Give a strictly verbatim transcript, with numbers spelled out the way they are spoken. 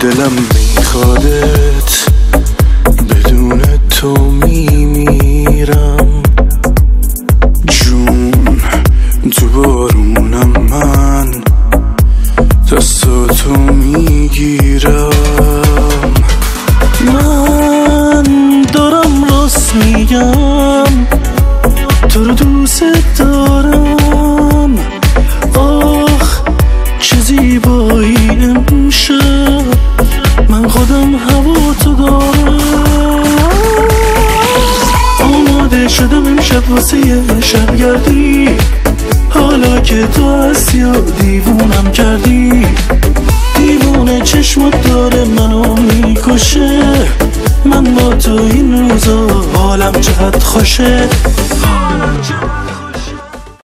دلم میخوادت، بدون تو میمیرم جون. تو بارونم من دستاتو میگیرم. من دارم راست میگم، تو رو دوست دارم. آخ چه زیبایی امشب، من خودم هوا تو دارم. آماده شدم امشب واسه یه شبگردی، حالا که تو هستی یا دیوونم کردی. دیوونه چشمت داره منو میکشه، من با تو این روزا حالم چقدر خوشه.